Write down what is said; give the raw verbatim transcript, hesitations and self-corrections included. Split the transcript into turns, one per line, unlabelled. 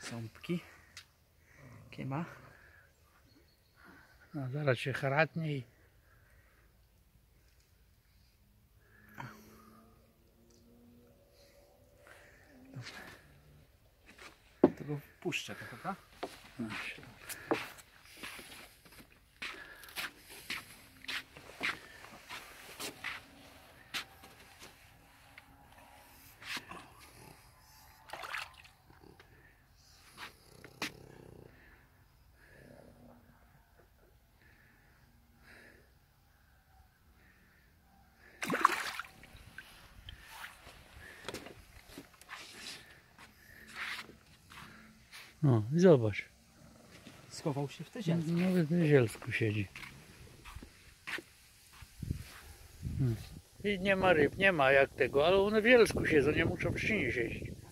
Ząbki. Jakie ma?
No, zaraz się haratnie i...
Tego puszczę to, prawda?
No, no i zobacz.
Schował się w te zielsko.
No w zielsku siedzi. Hmm. I nie ma ryb, nie ma jak tego, ale one w zielsku siedzą, nie muszą w trzcinie siedzieć.